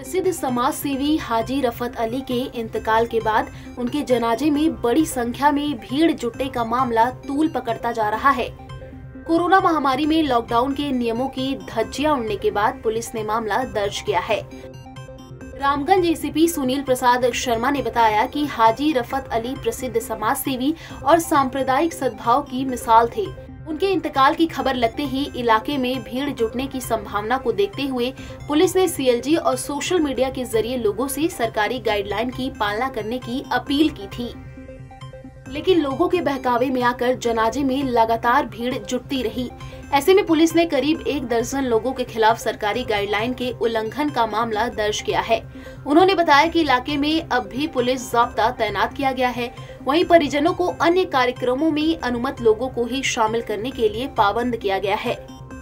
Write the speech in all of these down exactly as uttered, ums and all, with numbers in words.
प्रसिद्ध समाज सेवी हाजी रफत अली के इंतकाल के बाद उनके जनाजे में बड़ी संख्या में भीड़ जुटने का मामला तूल पकड़ता जा रहा है। कोरोना महामारी में लॉकडाउन के नियमों की धज्जियां उड़ने के बाद पुलिस ने मामला दर्ज किया है। रामगंज एसीपी सुनील प्रसाद शर्मा ने बताया कि हाजी रफत अली प्रसिद्ध समाज सेवी और सांप्रदायिक सद्भाव की मिसाल थे। उनके इंतकाल की खबर लगते ही इलाके में भीड़ जुटने की संभावना को देखते हुए पुलिस ने सीएलजी और सोशल मीडिया के जरिए लोगों से सरकारी गाइडलाइन की पालना करने की अपील की थी, लेकिन लोगों के बहकावे में आकर जनाजे में लगातार भीड़ जुटती रही। ऐसे में पुलिस ने करीब एक दर्जन लोगों के खिलाफ सरकारी गाइडलाइन के उल्लंघन का मामला दर्ज किया है। उन्होंने बताया कि इलाके में अब भी पुलिस ज़ाब्ता तैनात किया गया है। वहीं परिजनों को अन्य कार्यक्रमों में अनुमत लोगों को ही शामिल करने के लिए पाबंद किया गया है।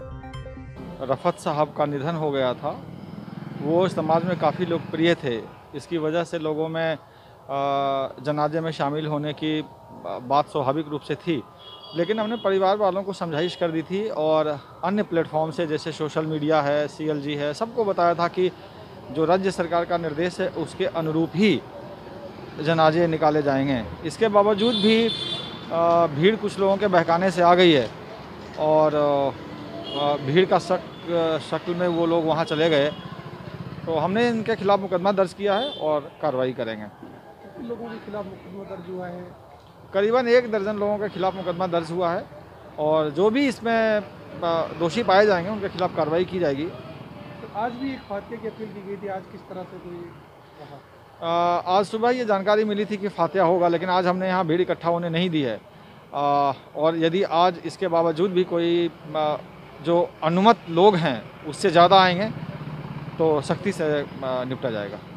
रफत साहब का निधन हो गया था। वो समाज में काफ़ी लोकप्रिय थे। इसकी वजह से लोगों में जनाजे में शामिल होने की बात स्वाभाविक रूप से थी, लेकिन हमने परिवार वालों को समझाइश कर दी थी और अन्य प्लेटफॉर्म से जैसे सोशल मीडिया है, सीएलजी है, सबको बताया था कि जो राज्य सरकार का निर्देश है उसके अनुरूप ही जनाजे निकाले जाएंगे। इसके बावजूद भी भीड़ कुछ लोगों के बहकाने से आ गई है और भीड़ का शक शक्ल में वो लोग वहाँ चले गए, तो हमने इनके खिलाफ मुकदमा दर्ज किया है और कार्रवाई करेंगे। लोगों के खिलाफ मुकदमा दर्ज हुआ है? करीबन एक दर्जन लोगों के खिलाफ मुकदमा दर्ज हुआ है और जो भी इसमें दोषी पाए जाएंगे उनके खिलाफ कार्रवाई की जाएगी। तो आज भी एक फातिया की अपील की गई थी, आज किस तरह से कोई रहा? आज सुबह ये जानकारी मिली थी कि फातिया होगा, लेकिन आज हमने यहाँ भीड़ इकट्ठा होने नहीं दी है। आ, और यदि आज इसके बावजूद भी कोई आ, जो अनुमत लोग हैं उससे ज़्यादा आएंगे तो सख्ती से निपटा जाएगा।